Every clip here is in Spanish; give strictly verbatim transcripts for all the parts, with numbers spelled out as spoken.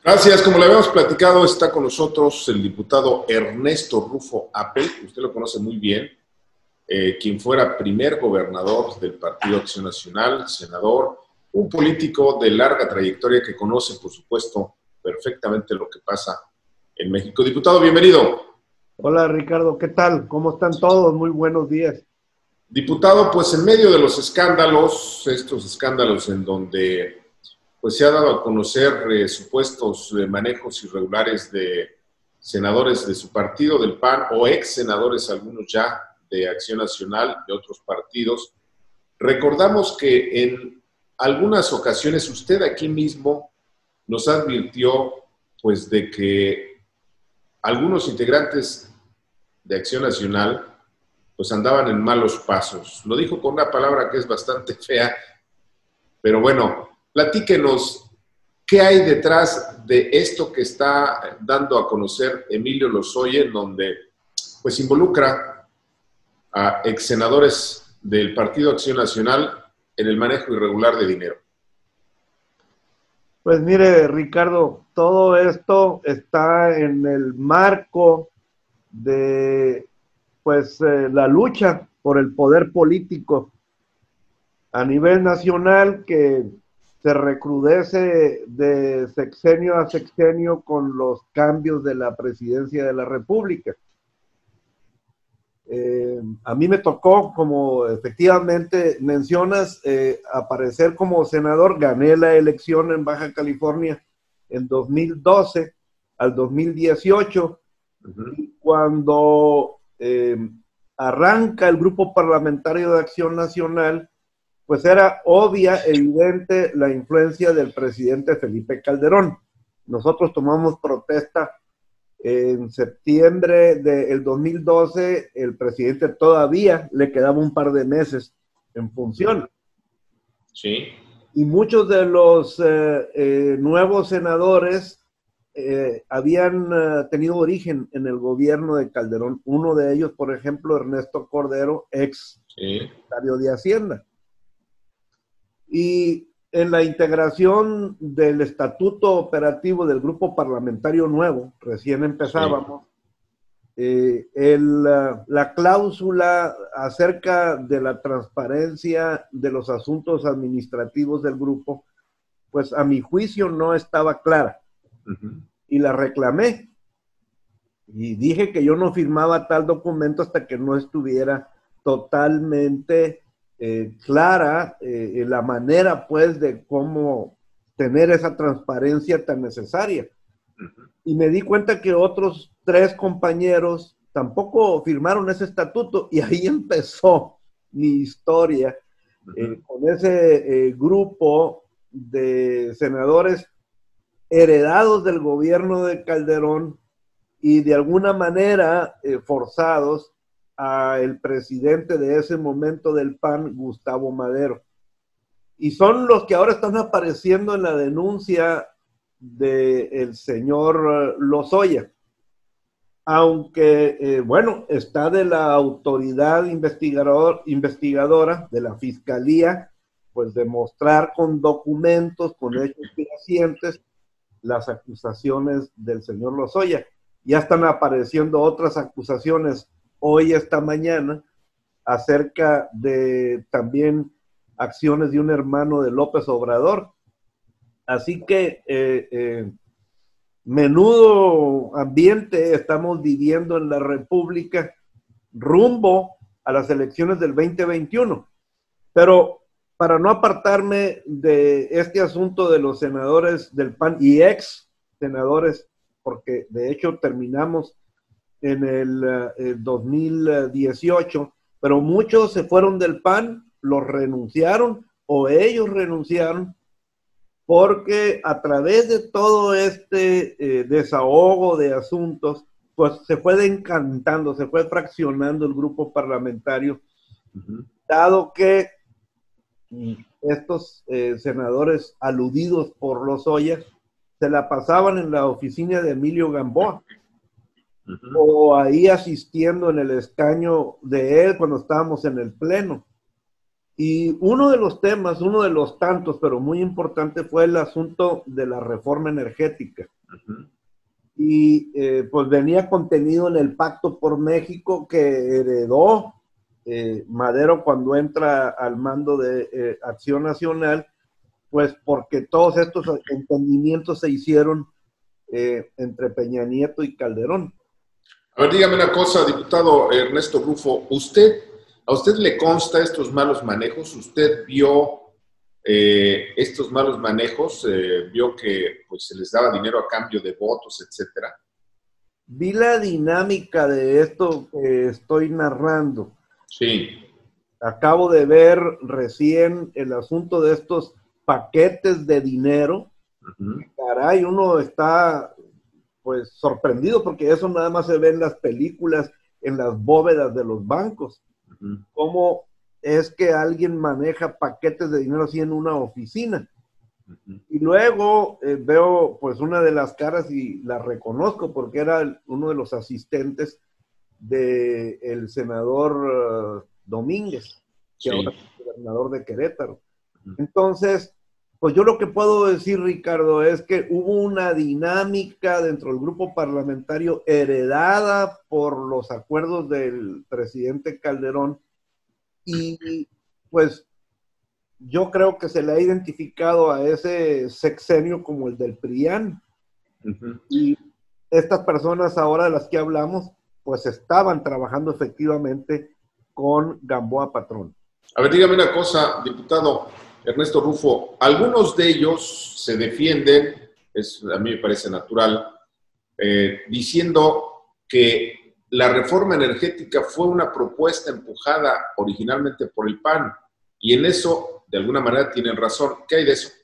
Gracias. Como le habíamos platicado, está con nosotros el diputado Ernesto Rufo Apel, usted lo conoce muy bien, eh, quien fuera primer gobernador del Partido Acción Nacional, senador, un político de larga trayectoria que conoce, por supuesto, perfectamente lo que pasa en México. Diputado, bienvenido. Hola Ricardo, ¿qué tal? ¿Cómo están todos? Muy buenos días. Diputado, pues en medio de los escándalos, estos escándalos en donde pues se ha dado a conocer eh, supuestos eh, manejos irregulares de senadores de su partido, del P A N, o ex senadores, algunos ya, de Acción Nacional, de otros partidos. Recordamos que en algunas ocasiones usted aquí mismo nos advirtió pues de que algunos integrantes de Acción Nacional pues andaban en malos pasos. Lo dijo con una palabra que es bastante fea, pero bueno, platíquenos qué hay detrás de esto que está dando a conocer Emilio Lozoya, en donde pues involucra a ex senadores del Partido Acción Nacional en el manejo irregular de dinero. Pues mire, Ricardo, todo esto está en el marco de pues eh, la lucha por el poder político a nivel nacional, que se recrudece de sexenio a sexenio con los cambios de la presidencia de la República. Eh, a mí me tocó, como efectivamente mencionas, eh, aparecer como senador. Gané la elección en Baja California en dos mil doce al dos mil dieciocho, uh-huh. Y cuando eh, arranca el grupo parlamentario de Acción Nacional, pues era obvia, evidente la influencia del presidente Felipe Calderón. Nosotros tomamos protesta en septiembre del dos mil doce, el presidente todavía le quedaba un par de meses en función. Sí. Y muchos de los eh, eh, nuevos senadores eh, habían eh, tenido origen en el gobierno de Calderón. Uno de ellos, por ejemplo, Ernesto Cordero, ex sí. secretario de Hacienda. Y en la integración del estatuto operativo del grupo parlamentario nuevo, recién empezábamos, sí. eh, el, la cláusula acerca de la transparencia de los asuntos administrativos del grupo, pues a mi juicio no estaba clara. Uh-huh. Y la reclamé. Y dije que yo no firmaba tal documento hasta que no estuviera totalmente Eh, clara eh, la manera pues de cómo tener esa transparencia tan necesaria. Uh-huh. Y me di cuenta que otros tres compañeros tampoco firmaron ese estatuto, y ahí empezó mi historia. Uh-huh. eh, con ese eh, grupo de senadores heredados del gobierno de Calderón y de alguna manera eh, forzados a el presidente de ese momento del P A N, Gustavo Madero. Y son los que ahora están apareciendo en la denuncia del señor Lozoya. Aunque, eh, bueno, está de la autoridad investigador, investigadora, de la Fiscalía, pues demostrar con documentos, con hechos fehacientes, las acusaciones del señor Lozoya. Ya están apareciendo otras acusaciones hoy, esta mañana, acerca de también acciones de un hermano de López Obrador. Así que eh, eh, menudo ambiente estamos viviendo en la República rumbo a las elecciones del veinte veintiuno. Pero para no apartarme de este asunto de los senadores del P A N y ex senadores, porque de hecho terminamos en el, el dos mil dieciocho, pero muchos se fueron del P A N, los renunciaron o ellos renunciaron, porque a través de todo este eh, desahogo de asuntos, pues se fue desencantando, se fue fraccionando el grupo parlamentario, uh-huh. Dado que estos eh, senadores aludidos por Lozoya se la pasaban en la oficina de Emilio Gamboa, uh-huh. O ahí asistiendo en el escaño de él cuando estábamos en el pleno. Y uno de los temas, uno de los tantos, pero muy importante, fue el asunto de la reforma energética. Uh-huh. Y eh, pues venía contenido en el Pacto por México que heredó eh, Madero cuando entra al mando de eh, Acción Nacional, pues porque todos estos entendimientos se hicieron eh, entre Peña Nieto y Calderón. A ver, dígame una cosa, diputado Ernesto Rufo, ¿usted, ¿a usted le consta estos malos manejos? ¿Usted vio eh, estos malos manejos? Eh, ¿Vio que pues, se les daba dinero a cambio de votos, etcétera? Vi la dinámica de esto que estoy narrando. Sí. Acabo de ver recién el asunto de estos paquetes de dinero. Uh-huh. Caray, uno está pues sorprendido porque eso nada más se ve en las películas, en las bóvedas de los bancos. Uh-huh. ¿Cómo es que alguien maneja paquetes de dinero así en una oficina? Uh-huh. Y luego eh, veo pues una de las caras y la reconozco porque era uno de los asistentes del senador uh, Domínguez, que sí. Ahora es gobernador de Querétaro. Uh-huh. Entonces, pues yo lo que puedo decir, Ricardo, es que hubo una dinámica dentro del grupo parlamentario heredada por los acuerdos del presidente Calderón y pues yo creo que se le ha identificado a ese sexenio como el del PRIAN. Uh-huh. Y estas personas ahora de las que hablamos, pues estaban trabajando efectivamente con Gamboa Patrón. A ver, dígame una cosa, diputado Ernesto Rufo, algunos de ellos se defienden, es, a mí me parece natural, eh, diciendo que la reforma energética fue una propuesta empujada originalmente por el P A N, y en eso, de alguna manera, tienen razón. ¿Qué hay de eso?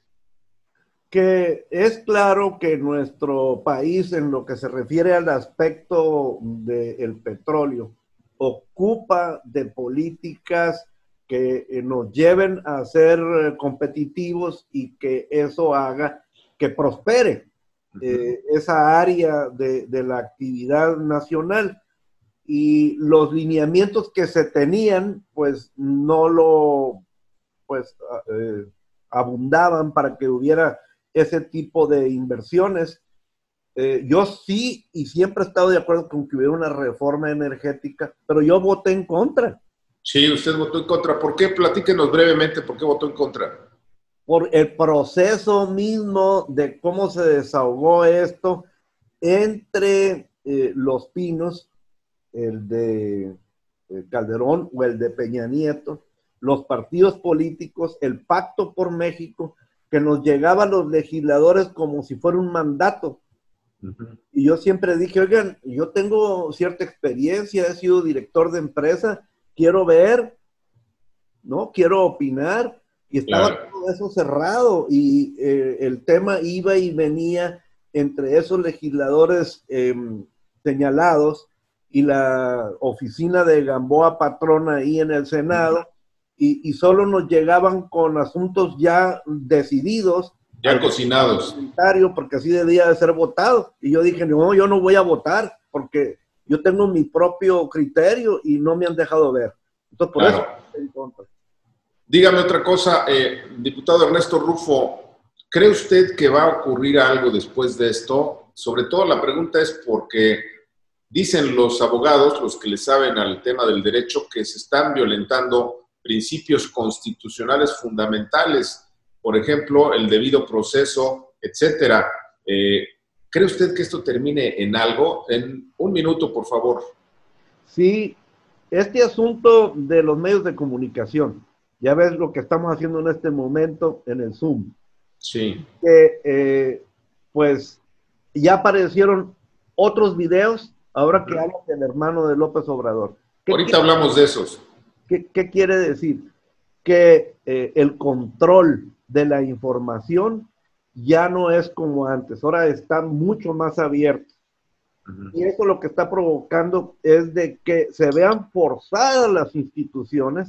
Que es claro que nuestro país, en lo que se refiere al aspecto del petróleo, ocupa de políticas que nos lleven a ser competitivos y que eso haga que prospere uh-huh. eh, esa área de, de la actividad nacional. Y los lineamientos que se tenían, pues no lo, pues, eh, abundaban para que hubiera ese tipo de inversiones. Eh, yo sí y siempre he estado de acuerdo con que hubiera una reforma energética, pero yo voté en contra. Sí, usted votó en contra. ¿Por qué? Platíquenos brevemente por qué votó en contra. Por el proceso mismo de cómo se desahogó esto entre eh, Los Pinos, el de eh, Calderón o el de Peña Nieto, los partidos políticos, el Pacto por México, que nos llegaba a los legisladores como si fuera un mandato. Uh-huh. Y yo siempre dije, oigan, yo tengo cierta experiencia, he sido director de empresa, quiero ver, ¿no? Quiero opinar, y estaba claro. Todo eso cerrado, y eh, el tema iba y venía entre esos legisladores eh, señalados y la oficina de Gamboa Patrón ahí en el Senado, uh-huh. y, y solo nos llegaban con asuntos ya decididos, ya cocinados, porque así debía de ser votado, y yo dije, no, yo no voy a votar, porque yo tengo mi propio criterio y no me han dejado ver. Entonces, por claro. Eso estoy en contra. Dígame otra cosa, eh, diputado Ernesto Rufo, ¿cree usted que va a ocurrir algo después de esto? Sobre todo la pregunta es porque dicen los abogados, los que le saben al tema del derecho, que se están violentando principios constitucionales fundamentales, por ejemplo, el debido proceso, etcétera. Eh, ¿Cree usted que esto termine en algo? En un minuto, por favor. Sí, este asunto de los medios de comunicación, ya ves lo que estamos haciendo en este momento en el Zoom. Sí. Que, eh, pues, ya aparecieron otros videos, ahora que hablan del hermano de López Obrador. Ahorita hablamos de esos. ¿Qué, qué quiere decir? Que eh, el control de la información ya no es como antes, ahora está mucho más abierto. Uh-huh. Y eso lo que está provocando es de que se vean forzadas las instituciones,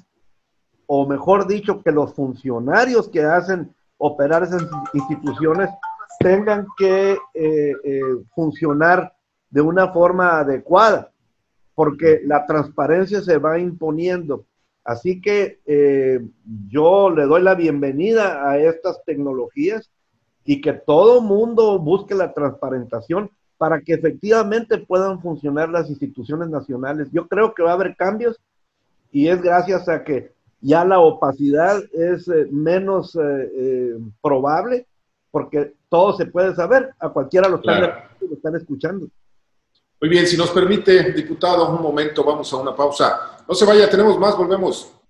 o mejor dicho, que los funcionarios que hacen operar esas instituciones tengan que eh, eh, funcionar de una forma adecuada, porque la transparencia se va imponiendo. Así que eh, yo le doy la bienvenida a estas tecnologías y que todo mundo busque la transparentación para que efectivamente puedan funcionar las instituciones nacionales. Yo creo que va a haber cambios y es gracias a que ya la opacidad es eh, menos eh, eh, probable, porque todo se puede saber, a cualquiera lo están, Claro. lo están escuchando. Muy bien, si nos permite, diputado, un momento, vamos a una pausa. No se vaya, tenemos más, volvemos.